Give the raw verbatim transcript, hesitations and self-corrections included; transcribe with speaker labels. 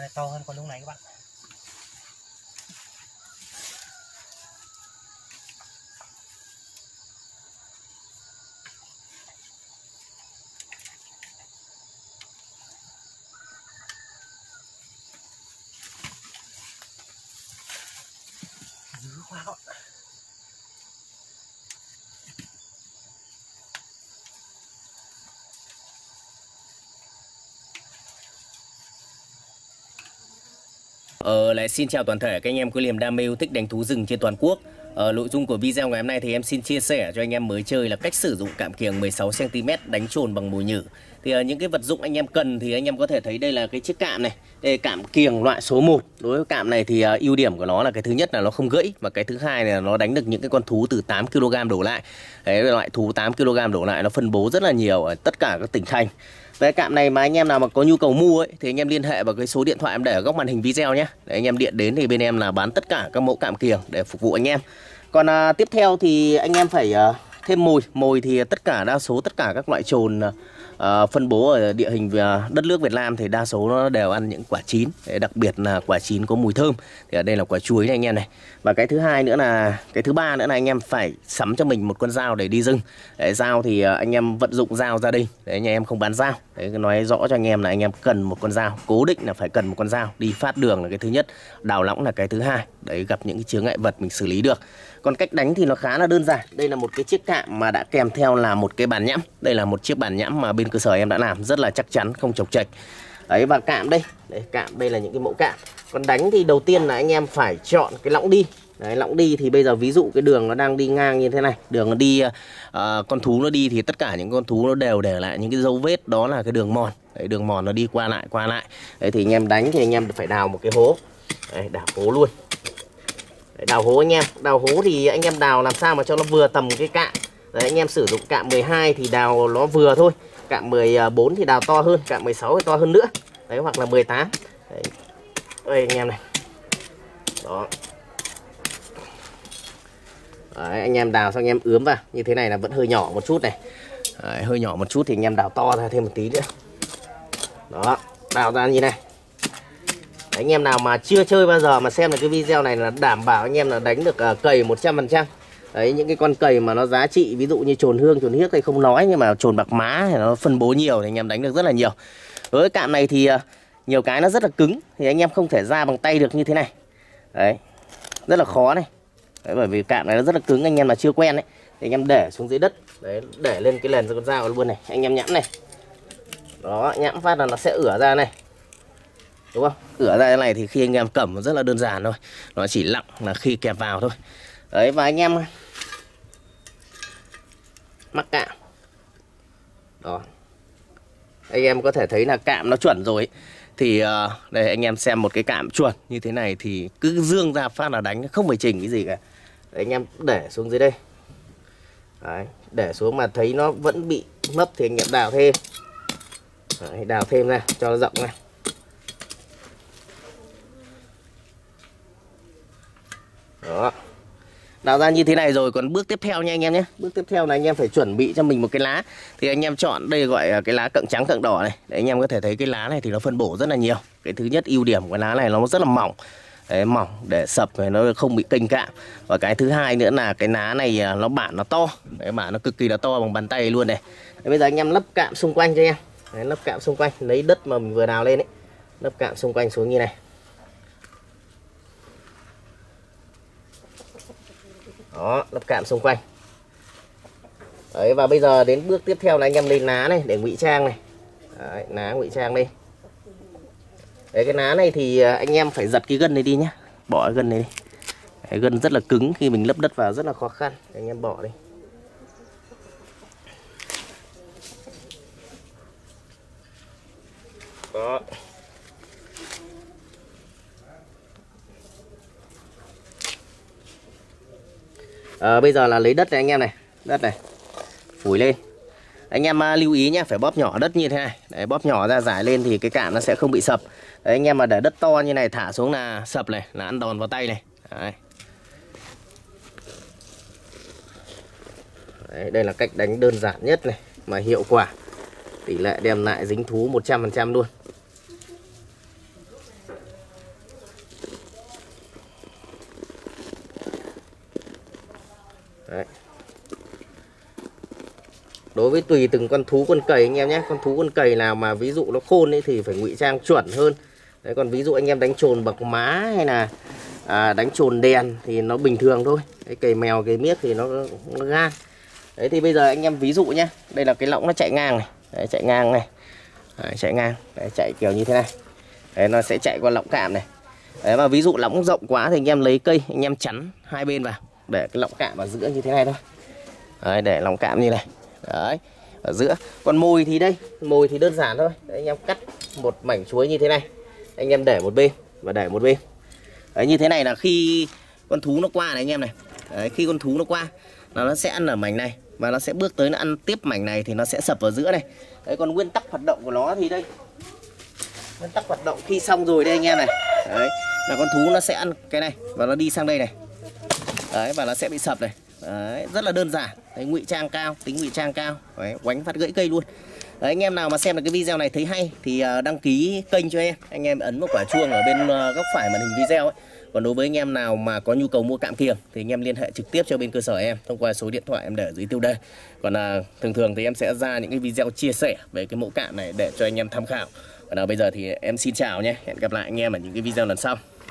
Speaker 1: này to hơn con lúc này các bạn. Dữ quá các bạn.
Speaker 2: Ờ, lại xin chào toàn thể các anh em có niềm đam mê yêu thích đánh thú rừng trên toàn quốc. Ờ, nội dung của video ngày hôm nay thì em xin chia sẻ cho anh em mới chơi là cách sử dụng cạm kiềng mười sáu xăng ti mét đánh trồn bằng mồi nhử. Thì uh, những cái vật dụng anh em cần thì anh em có thể thấy đây là cái chiếc cạm này. Đây là cạm kiềng loại số một. Đối với cạm này thì uh, ưu điểm của nó là cái thứ nhất là nó không gãy, và cái thứ hai là nó đánh được những cái con thú từ tám ki lô gam đổ lại. Đấy, loại thú tám ki lô gam đổ lại nó phân bố rất là nhiều ở tất cả các tỉnh thành. Cái cạm này mà anh em nào mà có nhu cầu mua ấy thì anh em liên hệ vào cái số điện thoại em để ở góc màn hình video nhé. Để anh em điện đến thì bên em là bán tất cả các mẫu cạm kiềng để phục vụ anh em. Còn à, tiếp theo thì anh em phải à, thêm mồi. Mồi thì tất cả đa số tất cả các loại trồn à, phân bố ở địa hình à, đất nước Việt Nam thì đa số nó đều ăn những quả chín. Để đặc biệt là quả chín có mùi thơm. Thì ở đây là quả chuối này anh em này. Và cái thứ hai nữa là cái thứ ba nữa là anh em phải sắm cho mình một con dao để đi rừng. Để dao thì à, anh em vận dụng dao gia đình. Đấy, nhà em không bán dao. Đấy, nói rõ cho anh em là anh em cần một con dao, cố định là phải cần một con dao. Đi phát đường là cái thứ nhất, đào lõng là cái thứ hai. Đấy, gặp những cái chướng ngại vật mình xử lý được. Còn cách đánh thì nó khá là đơn giản. Đây là một cái chiếc cạm mà đã kèm theo là một cái bàn nhãm. Đây là một chiếc bàn nhãm mà bên cơ sở em đã làm rất là chắc chắn, không chộc chệch. Đấy, và cạm đây, đấy, cạm đây là những cái mẫu cạm. Còn đánh thì đầu tiên là anh em phải chọn cái lõng đi. Đấy, lõng đi thì bây giờ ví dụ cái đường nó đang đi ngang như thế này, đường nó đi uh, con thú nó đi thì tất cả những con thú nó đều để lại những cái dấu vết, đó là cái đường mòn. Đấy, đường mòn nó đi qua lại qua lại. Đấy, thì anh em đánh thì anh em phải đào một cái hố. Đấy, đào hố luôn. Đấy, đào hố anh em, đào hố thì anh em đào làm sao mà cho nó vừa tầm cái cạm. Đấy, anh em sử dụng cạm mười hai thì đào nó vừa thôi, cạm mười bốn thì đào to hơn, cạm mười sáu thì to hơn nữa. Đấy, hoặc là mười tám. Đấy, đây anh em này. Đó. Đấy, anh em đào xong anh em ướm vào như thế này là vẫn hơi nhỏ một chút này. Đấy, hơi nhỏ một chút thì anh em đào to ra thêm một tí nữa. Đó, đào ra như này. Đấy, anh em nào mà chưa chơi bao giờ mà xem được cái video này là đảm bảo anh em là đánh được uh, cầy một trăm phần trăm. Đấy, những cái con cầy mà nó giá trị ví dụ như trồn hương, trồn hiếc thì không nói, nhưng mà trồn bạc má thì nó phân bố nhiều thì anh em đánh được rất là nhiều. Với cạm này thì uh, nhiều cái nó rất là cứng thì anh em không thể ra bằng tay được như thế này. Đấy, rất là khó này. Đấy, bởi vì cạm này nó rất là cứng, anh em mà chưa quen ấy thì anh em để xuống dưới đất. Đấy, để lên cái lèn con dao luôn này, anh em nhẵm này. Đó, nhẵm phát là nó sẽ ửa ra này. Đúng không? Ửa ra cái này thì khi anh em cầm nó rất là đơn giản thôi. Nó chỉ lặng là khi kẹp vào thôi. Đấy, và anh em mắc cạm. Đó. Anh em có thể thấy là cạm nó chuẩn rồi ấy. Thì uh, đây anh em xem một cái cạm chuẩn như thế này thì cứ dương ra phát là đánh, không phải chỉnh cái gì cả. Đấy, anh em để xuống dưới đây. Đấy, để xuống mà thấy nó vẫn bị mấp thì anh em đào thêm. Đấy, đào thêm ra cho nó rộng này. Đó. Đào ra như thế này rồi, còn bước tiếp theo nha anh em nhé. Bước tiếp theo là anh em phải chuẩn bị cho mình một cái lá. Thì anh em chọn đây gọi là cái lá cận trắng cận đỏ này. Để anh em có thể thấy cái lá này thì nó phân bổ rất là nhiều. Cái thứ nhất ưu điểm của cái lá này nó rất là mỏng. Đấy, mỏng để sập này nó không bị kênh cạm. Và cái thứ hai nữa là cái lá này nó bản nó to. Đấy, bản nó cực kỳ là to bằng bàn tay luôn này. Đấy, bây giờ anh em lấp cạm xung quanh cho em. Đấy, lấp cạm xung quanh, lấy đất mà mình vừa đào lên ấy. Lấp cạm xung quanh xuống như này. Đó, lấp cạm xung quanh. Đấy, và bây giờ đến bước tiếp theo là anh em lên lá này để ngụy trang này. Đấy, lá ngụy trang đi. Đấy, cái lá này thì anh em phải giật cái gân này đi nhé. Bỏ cái gân này đi. Đấy, gân rất là cứng, khi mình lấp đất vào rất là khó khăn. Để anh em bỏ đi. Đó. À, bây giờ là lấy đất này anh em này. Đất này phủi lên. Anh em uh, lưu ý nhé, phải bóp nhỏ đất như thế này. Đấy, bóp nhỏ ra giải lên thì cái cạm nó sẽ không bị sập. Đấy, anh em mà để đất to như này thả xuống là sập này, là ăn đòn vào tay này. Đấy. Đấy, đây là cách đánh đơn giản nhất này mà hiệu quả. Tỷ lệ đem lại dính thú một trăm phần trăm luôn. Đấy. Đối với tùy từng con thú con cầy anh em nhé, con thú con cầy nào mà ví dụ nó khôn ấy thì phải ngụy trang chuẩn hơn. Đấy, còn ví dụ anh em đánh trồn bậc má hay là à, đánh trồn đèn thì nó bình thường thôi. Cái cầy mèo cầy miếc thì nó, nó gan. Đấy thì bây giờ anh em ví dụ nhé, đây là cái lõng nó chạy ngang này. Đấy, chạy ngang này. Đấy, chạy ngang, đấy, chạy kiểu như thế này. Đấy, nó sẽ chạy qua lõng cạm này. Đấy, mà ví dụ lõng rộng quá thì anh em lấy cây anh em chắn hai bên vào để cái lõng cạm ở giữa như thế này thôi. Đấy, để lõng cạm như này. Đấy, ở giữa. Còn mồi thì đây, mồi thì đơn giản thôi. Đấy, anh em cắt một mảnh chuối như thế này, anh em để một bên và để một bên. Đấy, như thế này là khi con thú nó qua này anh em này. Đấy, khi con thú nó qua là nó sẽ ăn ở mảnh này và nó sẽ bước tới nó ăn tiếp mảnh này thì nó sẽ sập vào giữa này. Đấy, còn nguyên tắc hoạt động của nó thì đây. Nguyên tắc hoạt động khi xong rồi đây anh em này. Đấy, là con thú nó sẽ ăn cái này và nó đi sang đây này. Đấy, và nó sẽ bị sập này. Đấy, rất là đơn giản. Đấy, ngụy trang cao, tính ngụy trang cao. Đấy, quánh phát gãy cây luôn. Đấy, anh em nào mà xem được cái video này thấy hay thì đăng ký kênh cho em. Anh em ấn vào quả chuông ở bên góc phải màn hình video ấy. Còn đối với anh em nào mà có nhu cầu mua cạm kiềng thì anh em liên hệ trực tiếp cho bên cơ sở em thông qua số điện thoại em để ở dưới tiêu đề. Còn à, thường thường thì em sẽ ra những cái video chia sẻ về cái mẫu cạm này để cho anh em tham khảo. Còn nào bây giờ thì em xin chào nhé. Hẹn gặp lại anh em ở những cái video lần sau.